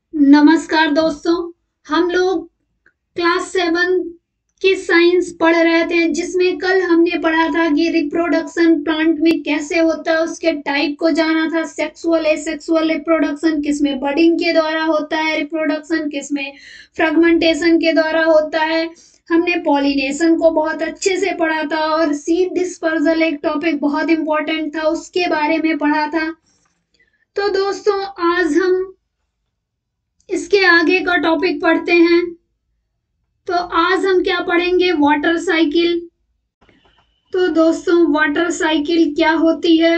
नमस्कार दोस्तों। हम लोग क्लास 7 की साइंस पढ़ रहे थे, जिसमें कल हमने पढ़ा था कि रिप्रोडक्शन प्लांट में कैसे होता है, उसके टाइप को जाना था। सेक्सुअल एसेक्सुअल रिप्रोडक्शन, किसमें बडिंग के द्वारा होता है रिप्रोडक्शन, किसमें फ्रेगमेंटेशन के द्वारा होता है। हमने पॉलिनेशन को बहुत अच्छे से पढ़ा था और सीड डिस्पर्सल एक टॉपिक बहुत इंपॉर्टेंट था, उसके बारे में पढ़ा था। तो दोस्तों आज हम इसके आगे का टॉपिक पढ़ते हैं। तो आज हम क्या पढ़ेंगे, वाटर साइकिल। तो दोस्तों वाटर साइकिल क्या होती है?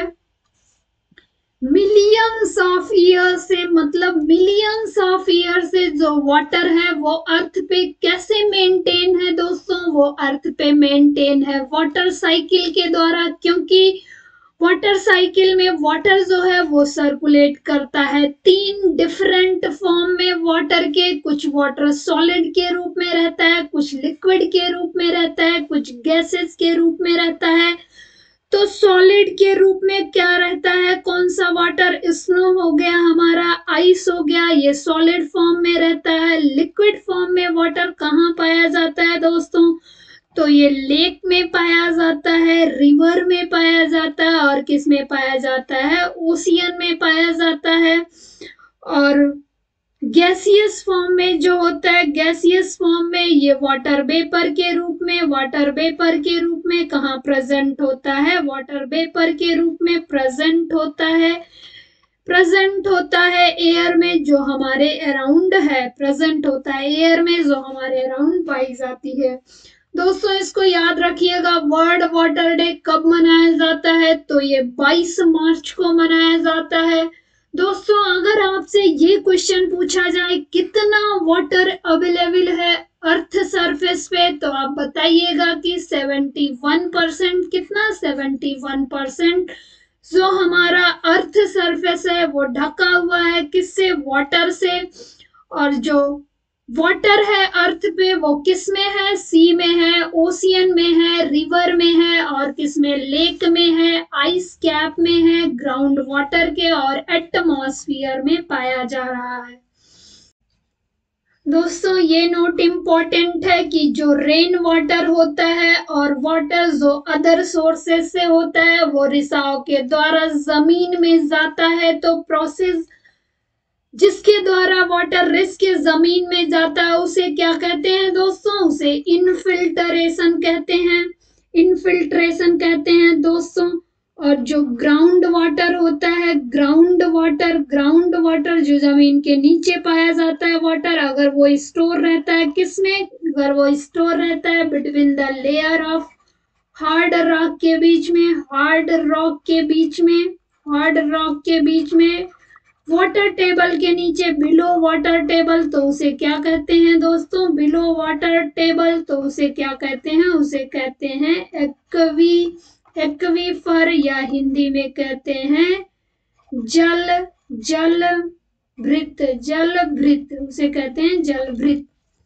मिलियंस ऑफ ईयर से, मतलब मिलियंस ऑफ ईयर से जो वाटर है वो अर्थ पे कैसे मेंटेन है दोस्तों, वो अर्थ पे मेंटेन है वाटर साइकिल के द्वारा। क्योंकि वाटर साइकिल में वाटर जो है वो सर्कुलेट करता है 3 डिफरेंट फॉर्म में वाटर के। कुछ वाटर सॉलिड के रूप में रहता है, कुछ लिक्विड के रूप में रहता है, कुछ गैसेस के रूप में रहता है। तो सॉलिड के रूप में क्या रहता है, कौन सा वाटर? स्नो हो गया हमारा, आइस हो गया, ये सॉलिड फॉर्म में रहता है। लिक्विड फॉर्म में वाटर कहाँ पाया जाता है दोस्तों? तो ये लेक में पाया जाता है, रिवर में पाया जाता है, और किस में पाया जाता है? ओशियन में पाया जाता है। और गैसियस फॉर्म में जो होता है, गैसियस फॉर्म में ये वाटर वेपर के रूप में, वाटर वेपर के रूप में कहाँ प्रेजेंट होता है? वाटर वेपर के रूप में प्रेजेंट होता है, प्रेजेंट होता है एयर में जो हमारे अराउंड है, प्रेजेंट होता है एयर में जो हमारे अराउंड पाई जाती है। दोस्तों इसको याद रखिएगा। वर्ल्ड वाटर डे कब मनाया जाता है? तो ये 22 मार्च को मनाया जाता है। दोस्तों अगर आपसे ये क्वेश्चन पूछा जाए कितना वाटर अवेलेबल है अर्थ सरफेस पे, तो आप बताइएगा कि 71%। कितना? 71%। जो हमारा अर्थ सरफेस है वो ढका हुआ है किससे? वाटर से। और जो वाटर है अर्थ पे वो किस में है? सी में है, ओशियन में है, रिवर में है, और किस में? लेक में है, आइस कैप में है, ग्राउंड वाटर के और एटमॉस्फेयर में पाया जा रहा है। दोस्तों ये नोट इम्पोर्टेंट है कि जो रेन वाटर होता है और वाटर जो अदर सोर्सेस से होता है वो रिसाव के द्वारा जमीन में जाता है। तो प्रोसेस जिसके द्वारा वाटर रिस के जमीन में जाता है उसे क्या कहते हैं दोस्तों? उसे इनफिल्टरेशन कहते हैं, इनफिल्ट्रेशन कहते हैं दोस्तों। और जो ग्राउंड वाटर होता है, ग्राउंड वाटर जो जमीन के नीचे पाया जाता है वाटर, अगर वो स्टोर रहता है किसमें? अगर वो स्टोर रहता है between the layer of hard rock के बीच में, हार्ड रॉक के बीच में, हार्ड रॉक के बीच में, वाटर टेबल के नीचे, बिलो वाटर टेबल, तो उसे क्या कहते हैं दोस्तों? बिलो वाटर टेबल, तो उसे क्या कहते हैं? उसे कहते हैं एक्वीफर, या हिंदी में कहते हैं जल भृत, उसे कहते हैं जल भृत।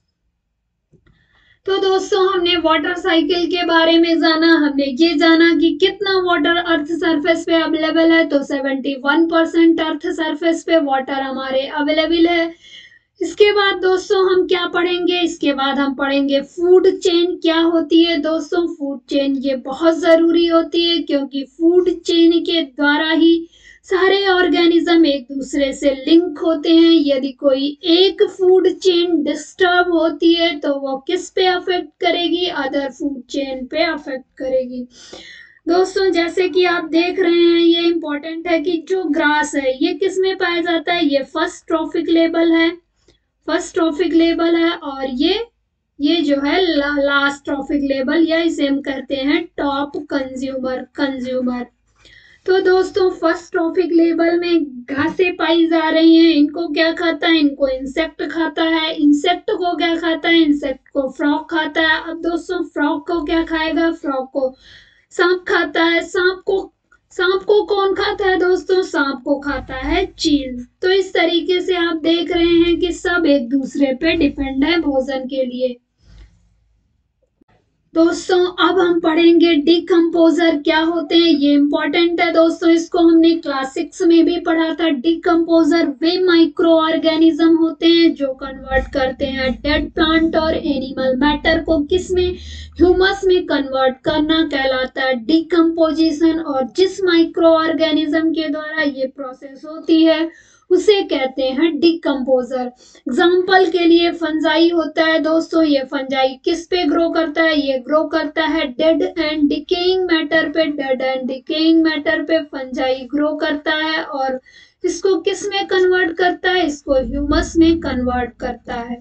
तो दोस्तों हमने वाटर साइकिल के बारे में जाना, हमने ये जाना कि कितना वाटर अर्थ सरफेस पे अवेलेबल है। तो 71% अर्थ सरफेस पे वाटर हमारे अवेलेबल है। इसके बाद दोस्तों हम क्या पढ़ेंगे? इसके बाद हम पढ़ेंगे फूड चेन क्या होती है दोस्तों। फूड चेन ये बहुत जरूरी होती है क्योंकि फूड चेन के द्वारा ही सारे ऑर्गेनिज्म एक दूसरे से लिंक होते हैं। यदि कोई एक फूड चेन डिस्टर्ब होती है तो वो किस पे अफेक्ट करेगी? अदर फूड चेन पे अफेक्ट करेगी। दोस्तों जैसे कि आप देख रहे हैं, ये इंपॉर्टेंट है कि जो ग्रास है ये किस में पाया जाता है? ये फर्स्ट ट्रॉफिक लेवल है, फर्स्ट ट्रॉफिक लेवल है। और ये जो है लास्ट ट्रॉफिक लेवल, या इसे हम कहते हैं टॉप कंज्यूमर। तो दोस्तों फर्स्ट ट्रॉफिक लेवल में घासें पाई जा रही हैं। इनको क्या खाता है? इनको इंसेक्ट खाता है। इंसेक्ट को क्या खाता है? इंसेक्ट को फ्रॉग खाता है। अब दोस्तों फ्रॉग को क्या खाएगा? फ्रॉग को सांप खाता है। सांप को कौन खाता है दोस्तों? सांप को खाता है चील। तो इस तरीके से आप देख रहे हैं कि सब एक दूसरे पे डिपेंड है भोजन के लिए। दोस्तों अब हम पढ़ेंगे डिकम्पोजर क्या होते हैं। ये इंपॉर्टेंट है दोस्तों, इसको हमने क्लास 6 में भी पढ़ा था। डिकम्पोजर वे माइक्रो ऑर्गेनिज्म होते हैं जो कन्वर्ट करते हैं डेड प्लांट और एनिमल मैटर को किसमें, ह्यूमस में कन्वर्ट करना कहलाता है डिकम्पोजिशन। और जिस माइक्रो ऑर्गेनिज्म के द्वारा ये प्रोसेस होती है उसे कहते हैं डिकम्पोजर। एग्जाम्पल के लिए फंजाई होता है दोस्तों, ये फंजाई किस पे ग्रो करता है, ये ग्रो करता है डेड एंड डिकेइंग मैटर पे। डेड एंड डिकेइंग मैटर पे फंजाई ग्रो करता है और इसको किस में कन्वर्ट करता है, इसको ह्यूमस में कन्वर्ट करता है।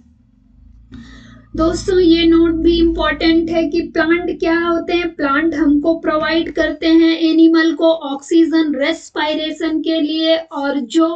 दोस्तों ये नोट भी इम्पोर्टेंट है कि प्लांट क्या होते हैं। प्लांट हमको प्रोवाइड करते हैं एनिमल को ऑक्सीजन रेस्पायरेशन के लिए, और जो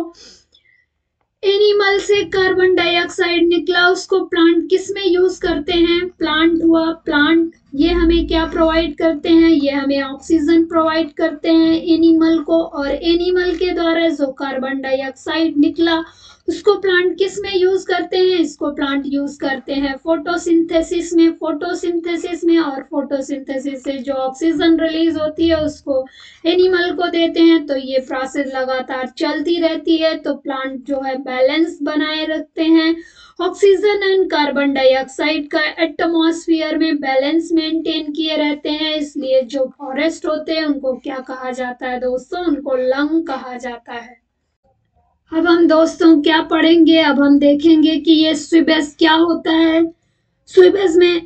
एनिमल से कार्बन डाइऑक्साइड निकला उसको प्लांट किस में यूज करते हैं, प्लांट हुआ। प्लांट ये हमें क्या प्रोवाइड करते हैं, ये हमें ऑक्सीजन प्रोवाइड करते हैं एनिमल को, और एनिमल के द्वारा जो कार्बन डाइऑक्साइड निकला उसको प्लांट किस में यूज करते हैं, इसको प्लांट यूज करते हैं फोटोसिंथेसिस में। फोटोसिंथेसिस में, और फोटोसिंथेसिस से जो ऑक्सीजन रिलीज होती है उसको एनिमल को देते हैं। तो ये प्रोसेस लगातार चलती रहती है, तो प्लांट जो है बैलेंस बनाए रखते हैं। ऑक्सीजन एंड कार्बन डाइऑक्साइड का एटमॉस्फेयर में बैलेंस मेंटेन किए रहते हैं। इसलिए जो फॉरेस्ट होते हैं उनको क्या कहा जाता है दोस्तों, उनको लंग कहा जाता है। अब हम दोस्तों क्या पढ़ेंगे, अब हम देखेंगे कि ये स्वीबेज क्या होता है। स्वीबेज में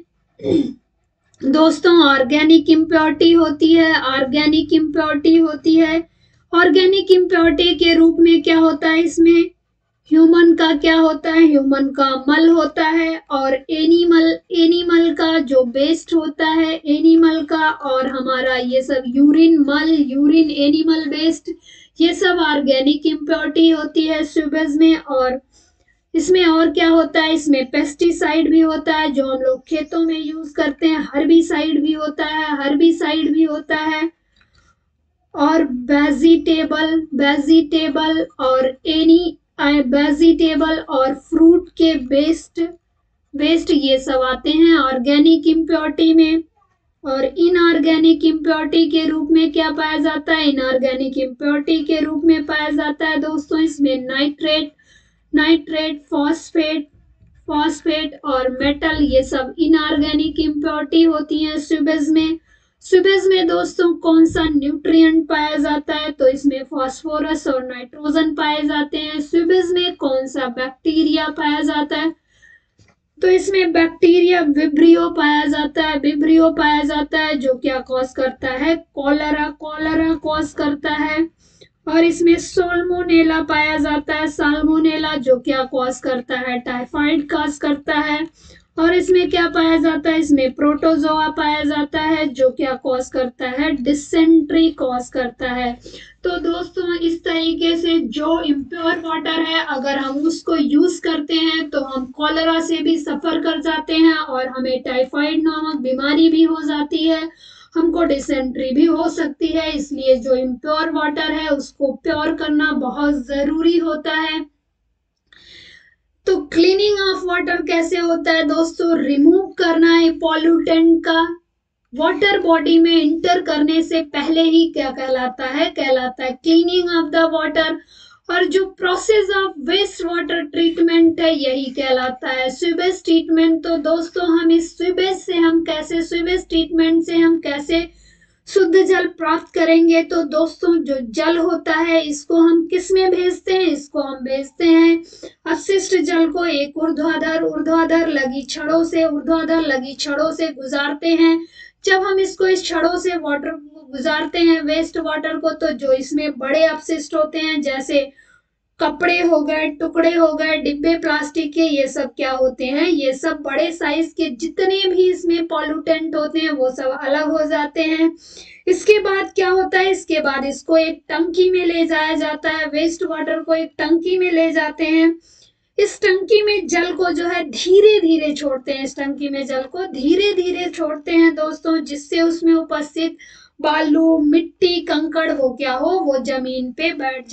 दोस्तों ऑर्गेनिक इम्प्योरिटी होती है। ऑर्गेनिक इम्प्योरिटी होती है, ऑर्गेनिक इम्प्योरिटी के रूप में क्या होता है, इसमें ह्यूमन का क्या होता है, ह्यूमन का मल होता है, और एनिमल का जो वेस्ट होता है एनिमल का, और हमारा ये सब यूरिन, मल, यूरिन, एनिमल वेस्ट, ये सब ऑर्गेनिक इम्प्योरिटी होती है स्वीबेज में। और इसमें और क्या होता है, इसमें पेस्टिसाइड भी होता है जो हम लोग खेतों में यूज करते हैं, हर्बिसाइड भी होता है, हर्बिसाइड भी होता है, और वेजिटेबल और फ्रूट के वेस्ट ये सब आते हैं ऑर्गेनिक इम्प्योरिटी में। और इनऑर्गेनिक इम्प्योरिटी के रूप में क्या पाया जाता है, इनऑर्गेनिक इम्प्योरिटी के रूप में पाया जाता है दोस्तों इसमें नाइट्रेट, फॉस्फेट और मेटल, ये सब इनऑर्गेनिक इम्प्योरिटी होती हैं स्वीबेज में। स्वीबेज में दोस्तों कौन सा न्यूट्रिएंट पाया जाता है, तो इसमें फास्फोरस और नाइट्रोजन पाए जाते हैं। स्वीबेज में कौन सा बैक्टीरिया पाया जाता है, तो इसमें बैक्टीरिया विब्रियो पाया जाता है जो क्या कॉज करता है, कॉलरा कॉज करता है। और इसमें साल्मोनेला पाया जाता है, साल्मोनेला जो क्या कॉज करता है, टाइफाइड कॉज करता है। और इसमें क्या पाया जाता है, इसमें प्रोटोजोआ पाया जाता है जो क्या कॉज करता है, डिसेंट्री कॉज करता है। तो दोस्तों इस तरीके से जो इम्प्योर वाटर है अगर हम उसको यूज करते हैं तो हम कॉलरा से भी सफर कर जाते हैं और हमें टाइफाइड नामक बीमारी भी हो जाती है, हमको डिसेंट्री भी हो सकती है। इसलिए जो इम्प्योर वाटर है उसको प्योर करना बहुत जरूरी होता है। तो क्लीनिंग ऑफ वाटर कैसे होता है दोस्तों, रिमूव करना है पॉल्यूटेंट का वाटर बॉडी में इंटर करने से पहले ही क्या कहलाता है क्लीनिंग ऑफ द वाटर। और जो process of waste water treatment है यही कहलाता है स्वीबेज ट्रीटमेंट। तो दोस्तों हम इस स्वीबेज ट्रीटमेंट से हम कैसे शुद्ध जल प्राप्त करेंगे, तो दोस्तों जो जल होता है इसको हम किस में भेजते हैं, इसको हम भेजते हैं अपशिष्ट जल को एक ऊर्ध्वाधर लगी छड़ों से गुजारते हैं। जब हम इसको इस छड़ों से वाटर को गुजारते हैं वेस्ट वाटर को, तो जो इसमें बड़े अपशिष्ट होते हैं जैसे कपड़े हो गए, टुकड़े हो गए, डिब्बे प्लास्टिक के, ये सब क्या होते हैं, ये सब बड़े साइज के जितने भी इसमें पॉल्यूटेंट होते हैं वो सब अलग हो जाते हैं। इसके बाद क्या होता है, इसके बाद इसको एक टंकी में ले जाया जाता है, वेस्ट वाटर को एक टंकी में ले जाते हैं। इस टंकी में जल को जो है धीरे धीरे छोड़ते हैं दोस्तों, जिससे उसमें उपस्थित बालू, मिट्टी, कंकड़ वो जमीन पे बैठ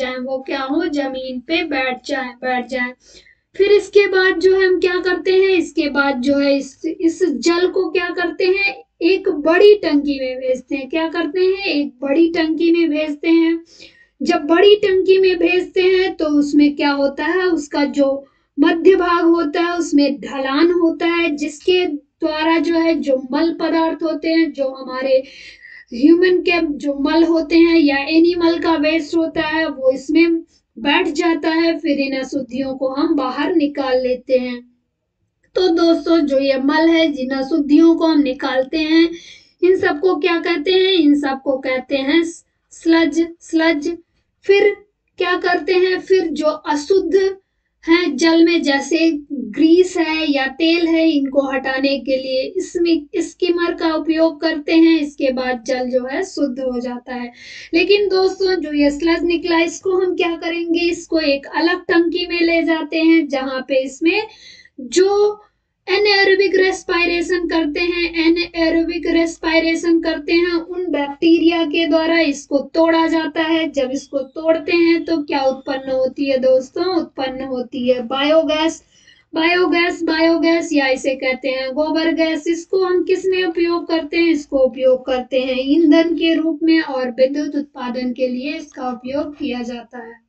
जाए। फिर इसके बाद जो है हम क्या करते हैं, इसके बाद जो है इस जल को क्या करते हैं, एक बड़ी टंकी में भेजते हैं। क्या करते हैं? एक बड़ी टंकी में भेजते हैं। जब बड़ी टंकी में भेजते हैं तो उसमें क्या होता है, उसका जो मध्य भाग होता है उसमें ढलान होता है, जिसके द्वारा जो है जो मल पदार्थ होते हैं, जो हमारे ह्यूमन के जो मल होते हैं या एनिमल का वेस्ट होता है, वो इसमें बैठ जाता है। फिर इन अशुद्धियों को हम बाहर निकाल लेते हैं। तो दोस्तों जो ये मल है, जिन अशुद्धियों को हम निकालते हैं, इन सबको क्या कहते हैं? इन सबको कहते हैं स्लज। स्लज फिर क्या करते हैं? फिर जो अशुद्ध है जल में, जैसे ग्रीस है या तेल है, इनको हटाने के लिए इसमें स्किमर का उपयोग करते हैं। इसके बाद जल जो है शुद्ध हो जाता है। लेकिन दोस्तों जो ये स्लज निकला, इसको हम क्या करेंगे? इसको एक अलग टंकी में ले जाते हैं, जहां पे इसमें जो एनएरोबिक रेस्पिरेशन करते हैं, एनएरोबिक रेस्पिरेशन करते हैं, उन बैक्टीरिया के द्वारा इसको तोड़ा जाता है। जब इसको तोड़ते हैं तो क्या उत्पन्न होती है दोस्तों? उत्पन्न होती है बायोगैस। बायोगैस या इसे कहते हैं गोबर गैस। इसको हम किस में उपयोग करते हैं? इसको उपयोग करते हैं ईंधन के रूप में, और विद्युत उत्पादन के लिए इसका उपयोग किया जाता है।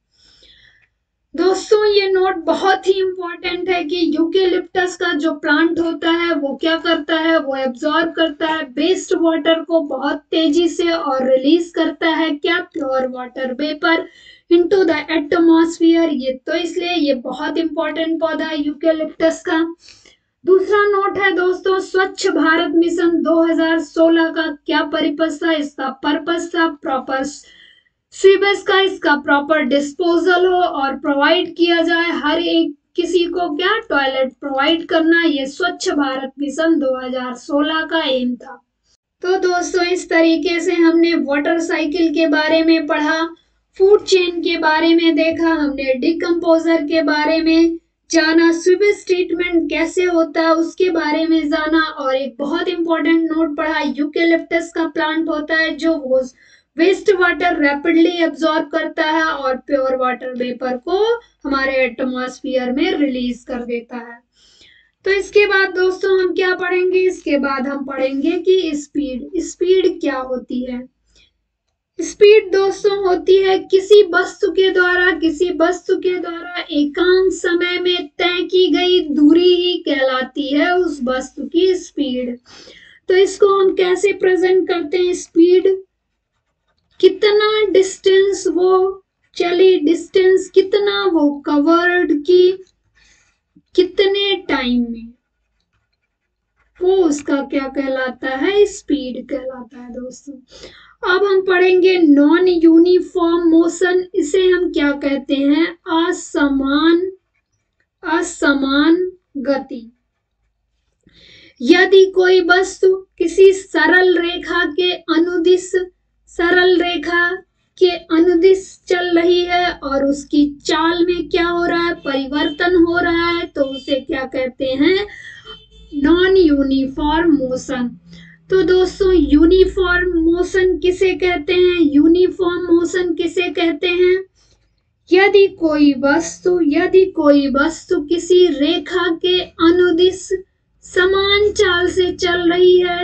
दोस्तों ये नोट बहुत ही इंपॉर्टेंट है कि यूकेलिप्टस का जो प्लांट होता है वो क्या करता है? वो एब्जॉर्ब करता है वेस्ट वाटर को बहुत तेजी से और रिलीज करता है क्या? Pure water vapour into the atmosphere. ये तो इसलिए ये बहुत इंपॉर्टेंट पौधा है यूकेलिप्टस का। दूसरा नोट है दोस्तों, स्वच्छ भारत मिशन 2016 का क्या पर्पस था? इसका पर्पस था प्रॉपर सीवेज का, इसका प्रॉपर डिस्पोजल हो और प्रोवाइड किया जाए हर एक किसी को क्या? टॉयलेट प्रोवाइड करना। ये स्वच्छ भारत मिशन 2016 का एम था। तो दोस्तों इस तरीके से हमने वाटर साइकिल के बारे में पढ़ा, फूड चेन के बारे में देखा, हमने डिकम्पोजर के बारे में जाना, सीवेज ट्रीटमेंट कैसे होता है उसके बारे में जाना, और एक बहुत इंपॉर्टेंट नोट पढ़ा, यूकेलिप्टस का प्लांट होता है जो वो वेस्ट वाटर रैपिडली एब्जॉर्ब करता है और प्योर वाटर वेपर को हमारे एटमॉस्फेयर में रिलीज कर देता है। तो इसके बाद दोस्तों हम क्या पढ़ेंगे? इसके बाद हम पढ़ेंगे कि स्पीड क्या होती है। स्पीड दोस्तों होती है किसी वस्तु के द्वारा एकांक समय में तय की गई दूरी ही कहलाती है उस वस्तु की स्पीड। तो इसको हम कैसे प्रेजेंट करते हैं? स्पीड कितना डिस्टेंस वो चली, डिस्टेंस कितना वो कवर्ड की, कितने टाइम में, वो उसका क्या कहलाता है? स्पीड कहलाता है दोस्तों। अब हम पढ़ेंगे नॉन यूनिफॉर्म मोशन। इसे हम क्या कहते हैं? असमान गति। यदि कोई वस्तु किसी सरल रेखा के अनुदिश चल रही है और उसकी चाल में क्या हो रहा है? परिवर्तन हो रहा है, तो उसे क्या कहते हैं? Non uniform motion. तो दोस्तों यूनिफॉर्म मोशन किसे कहते हैं? यूनिफॉर्म मोशन किसे कहते हैं? यदि कोई वस्तु किसी रेखा के अनुदिश समान चाल से चल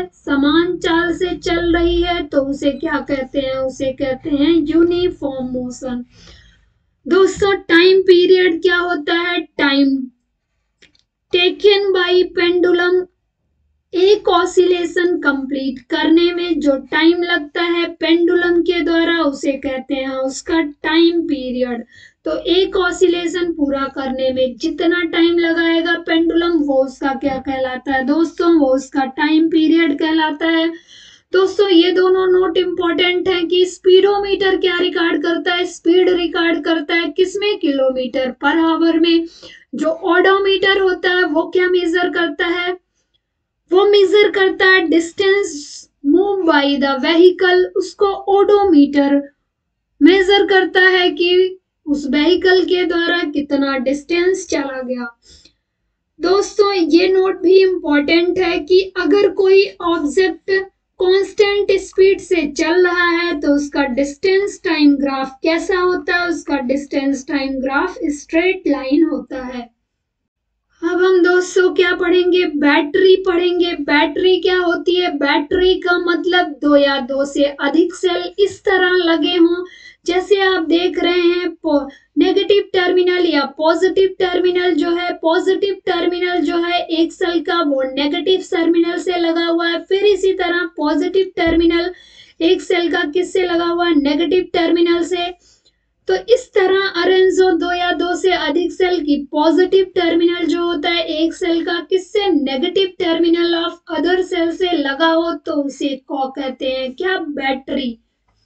रही है तो उसे क्या कहते हैं? उसे कहते हैं यूनिफॉर्म मोशन। दोस्तों टाइम पीरियड क्या होता है? टाइम टेकन बाय पेंडुलम, एक ऑसिलेशन कंप्लीट करने में जो टाइम लगता है पेंडुलम के द्वारा, उसे कहते हैं उसका टाइम पीरियड। तो एक ऑसिलेशन पूरा करने में जितना टाइम लगाएगा पेंडुलम, वो उसका क्या कहलाता है दोस्तों? वो उसका टाइम पीरियड कहलाता है। दोस्तों ये दोनों नोट इंपॉर्टेंट है कि स्पीडोमीटर क्या रिकॉर्ड करता है? स्पीड रिकॉर्ड करता है किसमें? किलोमीटर पर आवर में। जो ओडोमीटर होता है वो क्या मेजर करता है? वो मेजर करता है distance move by the vehicle. उसको ओडोमीटर मेजर करता है कि उस व्हीकल के द्वारा कितना डिस्टेंस चला गया। दोस्तों ये नोट भी इंपॉर्टेंट है कि अगर कोई ऑब्जेक्ट कांस्टेंट स्पीड से चल रहा है तो उसका डिस्टेंस टाइम ग्राफ कैसा होता है? उसका distance time graph straight line होता है। अब हम दोस्तों क्या पढ़ेंगे? बैटरी पढ़ेंगे। बैटरी क्या होती है? बैटरी का मतलब दो या दो से अधिक सेल इस तरह लगे हों, जैसे आप देख रहे हैं नेगेटिव टर्मिनल या पॉजिटिव टर्मिनल जो है, पॉजिटिव टर्मिनल जो है एक सेल का वो नेगेटिव टर्मिनल से लगा हुआ है, फिर इसी तरह पॉजिटिव टर्मिनल एक सेल का किससे लगा हुआ है? नेगेटिव टर्मिनल से। तो इस तरह अरेंज हो दो या दो से अधिक सेल की पॉजिटिव टर्मिनल जो होता है एक सेल का किससे? Negative terminal of other cell से लगा हो, तो उसे को कहते हैं क्या? बैटरी।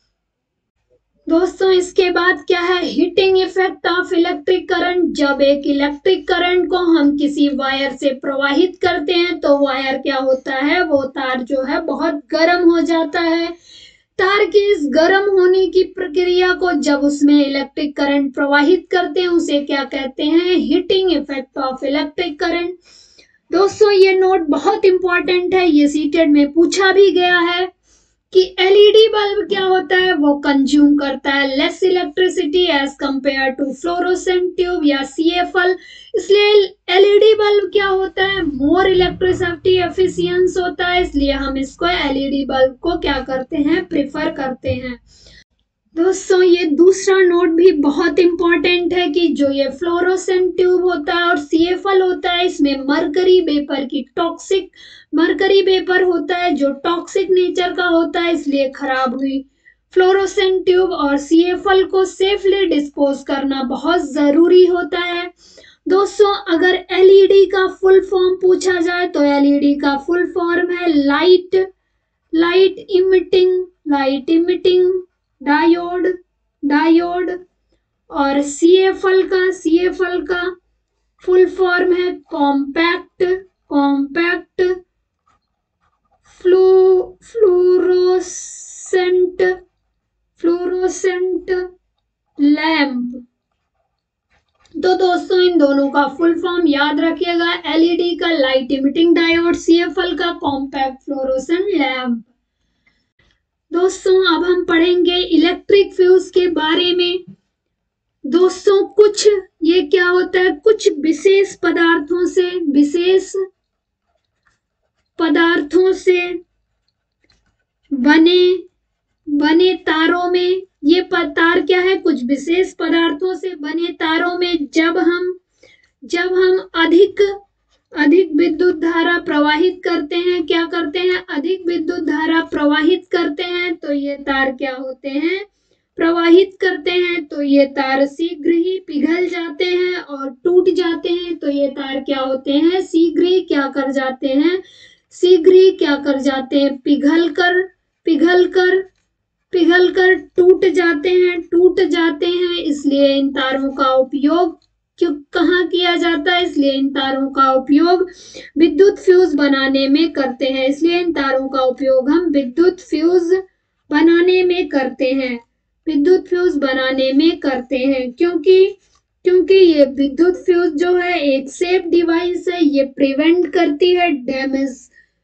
दोस्तों इसके बाद क्या है? Heating effect of electric current. जब एक इलेक्ट्रिक करंट को हम किसी वायर से प्रवाहित करते हैं तो वायर क्या होता है? वो तार जो है बहुत गर्म हो जाता है। तार की इस गर्म होने की प्रक्रिया को जब उसमें इलेक्ट्रिक करंट प्रवाहित करते हैं उसे क्या कहते हैं? Heating effect of electric current. दोस्तों ये नोट बहुत इंपॉर्टेंट है, ये सीटेट में पूछा भी गया है कि एलईडी बल्ब क्या होता है? वो कंज्यूम करता है less electricity as compare to fluorescent tube या सीएफएल। इसलिए एलईडी बल्ब क्या होता है? मोर इलेक्ट्रिसिटी एफिशिएंस होता है, इसलिए हम इसको एलईडी बल्ब को क्या करते हैं? प्रेफर करते हैं। दोस्तों ये दूसरा नोट भी बहुत इंपॉर्टेंट है कि जो ये फ्लोरोसेंट ट्यूब होता है और सीएफएल होता है, इसमें मरकरी वेपर की टॉक्सिक मरकरी वेपर होता है जो टॉक्सिक नेचर का होता है, इसलिए खराब हुई फ्लोरोसेंट ट्यूब और सीएफएल को सेफली डिस्पोज करना बहुत जरूरी होता है। दोस्तों अगर एलईडी का फुल फॉर्म पूछा जाए तो एलईडी का फुल फॉर्म है लाइट इमिटिंग डायोड और सीएफएल का फुल फॉर्म है कॉम्पैक्ट फ्लोरोसेंट लैंप। तो दोस्तों इन दोनों का फुल फॉर्म याद रखिएगा, एलईडी का लाइट इमिटिंग डायोड, सीएफएल का कॉम्पैक्ट फ्लोरोसेंट लैंप। दोस्तों अब हम पढ़ेंगे इलेक्ट्रिक फ्यूज के बारे में। दोस्तों कुछ ये क्या होता है? कुछ विशेष पदार्थों से बने तारों में, ये तार क्या है? कुछ विशेष पदार्थों से बने तारों में जब हम अधिक विद्युत धारा प्रवाहित करते हैं, क्या करते हैं? अधिक विद्युत धारा प्रवाहित करते हैं, तो ये तार क्या होते हैं? प्रवाहित करते हैं, तो ये तार शीघ्र ही पिघल जाते हैं और टूट जाते हैं। तो ये तार क्या होते हैं? शीघ्र ही क्या कर जाते हैं? पिघल कर टूट जाते हैं। इसलिए इन तारों का उपयोग कहाँ किया जाता है? इसलिए इन तारों का उपयोग विद्युत फ्यूज बनाने में करते हैं। इसलिए इन तारों का उपयोग हम विद्युत फ्यूज बनाने में करते हैं, क्योंकि ये विद्युत फ्यूज जो है एक सेफ डिवाइस है, ये प्रिवेंट करती है damage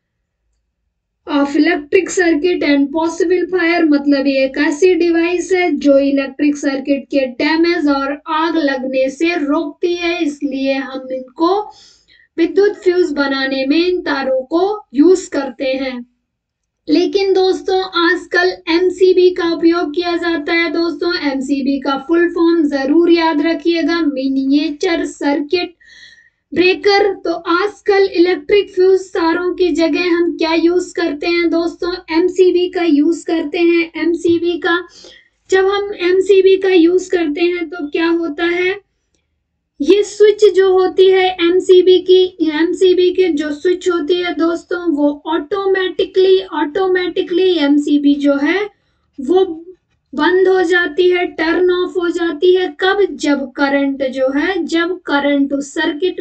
of electric circuit and possible fire. मतलब ये एक ऐसी डिवाइस है जो इलेक्ट्रिक सर्किट के डैमेज और आग लगने से रोकती है, इसलिए हम इनको विद्युत फ्यूज बनाने में इन तारों को यूज करते हैं। लेकिन दोस्तों आजकल एमसीबी का उपयोग किया जाता है। दोस्तों एमसीबी का फुल फॉर्म जरूर याद रखिएगा, मिनिएचर सर्किट ब्रेकर। तो आजकल इलेक्ट्रिक फ्यूज तारों की जगह हम क्या यूज करते हैं? दोस्तों एमसीबी का यूज करते हैं। जब हम एमसीबी का यूज करते हैं तो क्या होता है? ये स्विच जो होती है एमसीबी की जो स्विच होती है दोस्तों, वो ऑटोमेटिकली एमसीबी जो है वो बंद हो जाती है, टर्न ऑफ हो जाती है। कब? जब करंट उस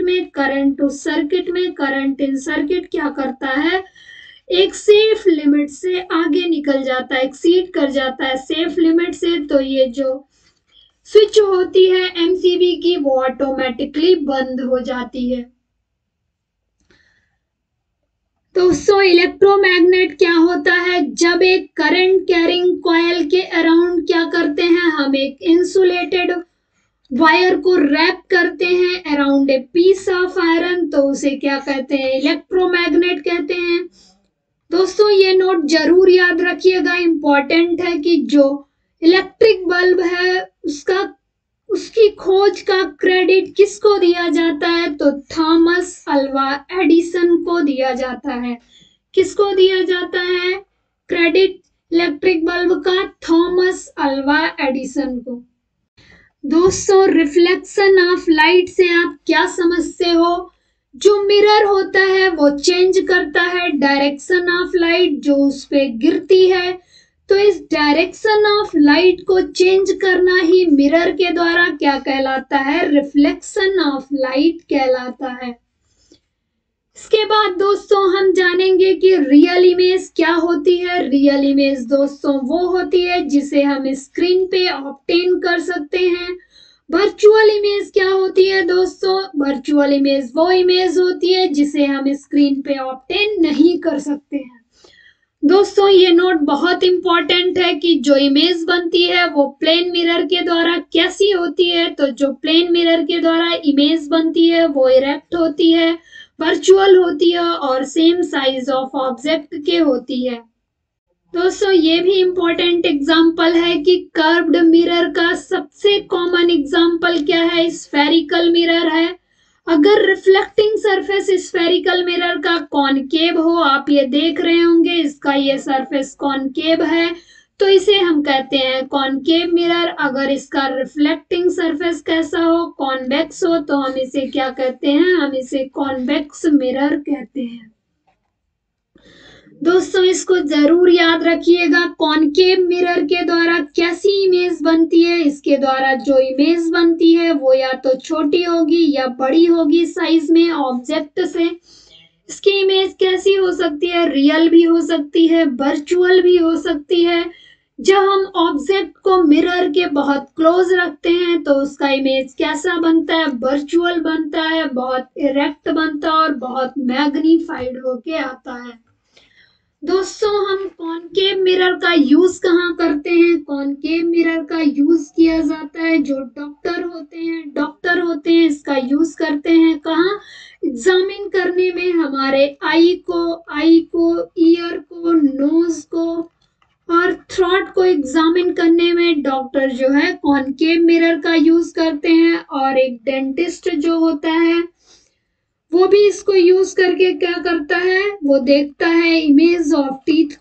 करंट इन सर्किट क्या करता है? एक सेफ लिमिट से आगे निकल जाता है, एक्सीड कर जाता है सेफ लिमिट से। तो ये जो स्विच होती है एमसीबी की वो ऑटोमेटिकली बंद हो जाती है। दोस्तों इलेक्ट्रोमैग्नेट क्या होता है? जब एक करंट कैरिंग कॉइल के अराउंड क्या करते हैं? हम एक इंसुलेटेड वायर को रैप करते हैं around a piece of iron, तो उसे क्या कहते हैं, इलेक्ट्रोमैग्नेट कहते हैं। दोस्तों ये नोट जरूर याद रखिएगा, इंपॉर्टेंट है कि जो इलेक्ट्रिक बल्ब है उसकी खोज का क्रेडिट किसको दिया जाता है, तो थॉमस अल्वा एडिसन को दिया जाता है। किसको दिया जाता है क्रेडिट इलेक्ट्रिक बल्ब का, थॉमस अल्वा एडिसन को। दोस्तों रिफ्लेक्शन ऑफ लाइट से आप क्या समझते हो, जो मिरर होता है वो चेंज करता है डायरेक्शन ऑफ लाइट जो उस पे गिरती है, तो इस डायरेक्शन ऑफ लाइट को चेंज करना ही मिरर के द्वारा क्या कहलाता है, रिफ्लेक्शन ऑफ लाइट कहलाता है। इसके बाद दोस्तों हम जानेंगे कि रियल इमेज क्या होती है। रियल इमेज दोस्तों वो होती है जिसे हम स्क्रीन पे ऑब्टेन कर सकते हैं। वर्चुअल इमेज क्या होती है दोस्तों, वर्चुअल इमेज वो इमेज होती है जिसे हम स्क्रीन पे ऑब्टेन नहीं कर सकते हैं। दोस्तों ये नोट बहुत इंपॉर्टेंट है कि जो इमेज बनती है वो प्लेन मिरर के द्वारा कैसी होती है, तो जो प्लेन मिरर के द्वारा इमेज बनती है वो इरेक्ट होती है, वर्चुअल होती है और सेम साइज ऑफ ऑब्जेक्ट के होती है। दोस्तों ये भी इंपॉर्टेंट एग्जांपल है कि कर्व्ड मिरर का सबसे कॉमन एग्जांपल क्या है, स्फेरिकल मिरर है। अगर रिफ्लेक्टिंग सरफेस स्फेरिकल मिरर का कॉनकेव हो, आप ये देख रहे होंगे इसका ये सरफेस कॉनकेव है, तो इसे हम कहते हैं कॉनकेव मिरर। अगर इसका रिफ्लेक्टिंग सरफेस कैसा हो, कॉन्वेक्स हो, तो हम इसे क्या कहते हैं, हम इसे कॉन्वेक्स मिरर कहते हैं। दोस्तों इसको जरूर याद रखिएगा, कॉनकेव मिरर के द्वारा कैसी इमेज बनती है, इसके द्वारा जो इमेज बनती है वो या तो छोटी होगी या बड़ी होगी साइज में ऑब्जेक्ट से। इसकी इमेज कैसी हो सकती है, रियल भी हो सकती है, वर्चुअल भी हो सकती है। जब हम ऑब्जेक्ट को मिरर के बहुत क्लोज रखते हैं तो उसका इमेज कैसा बनता है, वर्चुअल बनता है, बहुत इरेक्ट बनता है और बहुत मैग्नीफाइड होके आता है। दोस्तों हम कॉनकेव मिरर का यूज कहाँ करते हैं, कॉनकेव मिरर का यूज किया जाता है जो डॉक्टर होते हैं इसका यूज करते हैं कहाँ, एग्जामिन करने में, हमारे आई को ईयर को, नोज को और थ्रोट को एग्जामिन करने में डॉक्टर जो है कॉनकेव मिरर का यूज करते हैं। और एक डेंटिस्ट जो होता है वो भी इसको यूज करके क्या करता है, वो देखता है इमेज ऑफ टीथ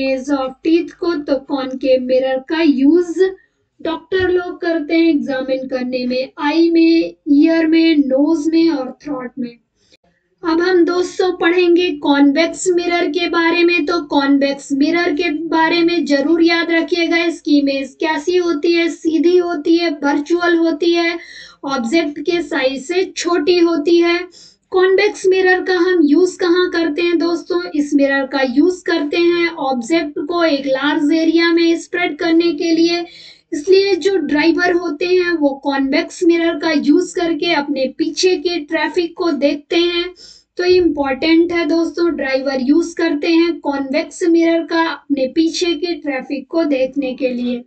को, तो कॉनकेव मिरर का यूज डॉक्टर लोग करते हैं एग्जामिन करने में, आई में, ईयर में, नोज में और थ्रोट में। अब हम दोस्तों पढ़ेंगे कॉन्वेक्स मिरर के बारे में। तो कॉन्वेक्स मिरर के बारे में जरूर याद रखिएगा, इसकी इमेज कैसी होती है, सीधी होती है, वर्चुअल होती है, ऑब्जेक्ट के साइज से छोटी होती है। कॉन्वेक्स मिरर का हम यूज कहाँ करते हैं दोस्तों, इस मिरर का यूज करते हैं ऑब्जेक्ट को एक लार्ज एरिया में स्प्रेड करने के लिए। इसलिए जो ड्राइवर होते हैं वो कॉन्वेक्स मिरर का यूज करके अपने पीछे के ट्रैफिक को देखते हैं। तो इम्पोर्टेंट है दोस्तों, ड्राइवर यूज करते हैं कॉन्वेक्स मिरर का अपने पीछे के ट्रैफिक को देखने के लिए।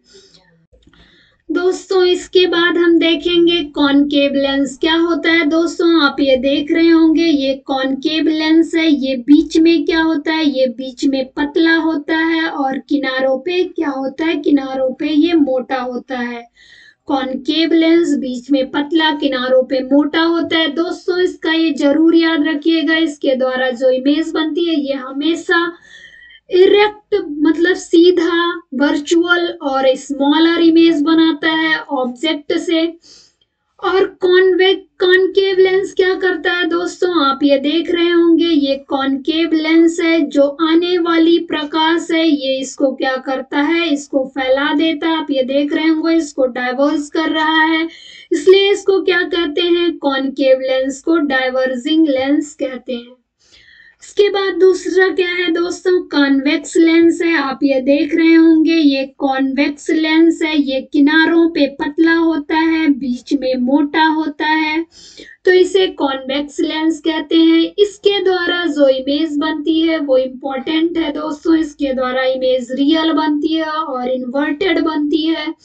दोस्तों इसके बाद हम देखेंगे कॉनकेव लेंस क्या होता है। दोस्तों आप ये देख रहे होंगे ये कॉनकेव लेंस है, ये बीच में क्या होता है, ये बीच में पतला होता है और किनारों पे क्या होता है, किनारों पे ये मोटा होता है। कॉनकेव लेंस बीच में पतला, किनारों पे मोटा होता है। दोस्तों इसका ये जरूर याद रखिएगा, इसके द्वारा जो इमेज बनती है ये हमेशा इरेक्ट मतलब सीधा, वर्चुअल और स्मॉलर इमेज बनाता है ऑब्जेक्ट से। और कॉनकेव लेंस क्या करता है दोस्तों, आप ये देख रहे होंगे ये कॉनकेव लेंस है, जो आने वाली प्रकाश है ये इसको क्या करता है, इसको फैला देता है। आप ये देख रहे होंगे इसको डाइवर्ज कर रहा है, इसलिए इसको क्या कहते हैं, कॉनकेव लेंस को डाइवर्जिंग लेंस कहते हैं। इसके बाद दूसरा क्या है दोस्तों, कॉन्वेक्स लेंस है। आप ये देख रहे होंगे ये कॉन्वेक्स लेंस है, ये किनारों पे पतला होता है, बीच में मोटा होता है, तो इसे कॉन्वेक्स लेंस कहते हैं। इसके द्वारा जो इमेज बनती है वो इम्पोर्टेंट है दोस्तों, इसके द्वारा इमेज रियल बनती है और इन्वर्टेड बनती है।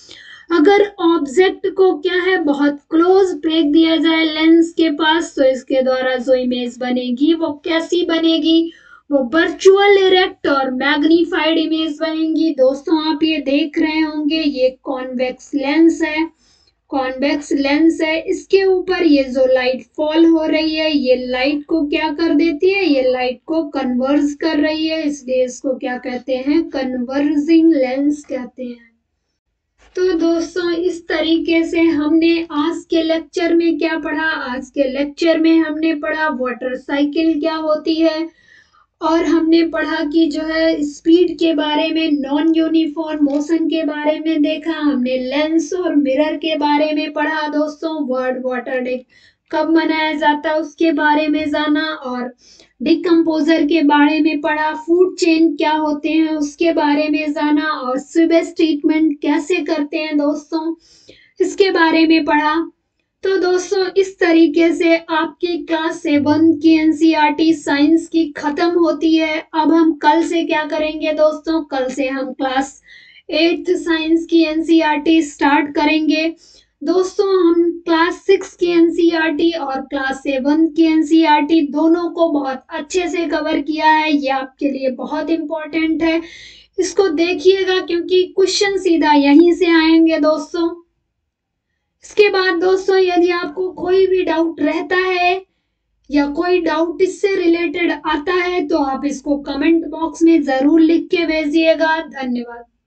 अगर ऑब्जेक्ट को क्या है बहुत क्लोज फेंक दिया जाए लेंस के पास तो इसके द्वारा जो इमेज बनेगी वो कैसी बनेगी, वो वर्चुअल इरेक्ट और मैग्नीफाइड इमेज बनेगी। दोस्तों आप ये देख रहे होंगे ये कॉन्वेक्स लेंस है, कॉन्वेक्स लेंस है, इसके ऊपर ये जो लाइट फॉल हो रही है ये लाइट को क्या कर देती है, ये लाइट को कन्वर्ज कर रही है, इसलिए इसको क्या कहते हैं, कन्वर्जिंग लेंस कहते हैं। तो दोस्तों इस तरीके से हमने आज के लेक्चर में क्या पढ़ा, आज के लेक्चर में हमने पढ़ा वाटर साइकिल क्या होती है, और हमने पढ़ा कि जो है स्पीड के बारे में, नॉन यूनिफॉर्म मोशन के बारे में देखा, हमने लेंस और मिरर के बारे में पढ़ा दोस्तों, वर्ल्ड वाटर डे कब मनाया जाता है उसके बारे में जाना, और डिकम्पोजर के बारे में पढ़ा, फूड चेन क्या होते हैं उसके बारे में जाना, और सीवेज ट्रीटमेंट कैसे करते हैं दोस्तों इसके बारे में पढ़ा। तो दोस्तों इस तरीके से आपकी क्लास 7 की एनसीईआरटी साइंस की खत्म होती है। अब हम कल से क्या करेंगे दोस्तों, कल से हम क्लास 8 साइंस की एनसीईआरटी स्टार्ट करेंगे। दोस्तों हम क्लास 6 की एनसीईआरटी और क्लास 7 की एनसीईआरटी दोनों को बहुत अच्छे से कवर किया है, ये आपके लिए बहुत इंपॉर्टेंट है, इसको देखिएगा क्योंकि क्वेश्चन सीधा यहीं से आएंगे दोस्तों। इसके बाद दोस्तों यदि आपको कोई भी डाउट रहता है या कोई डाउट इससे रिलेटेड आता है तो आप इसको कमेंट बॉक्स में जरूर लिख के भेजिएगा। धन्यवाद।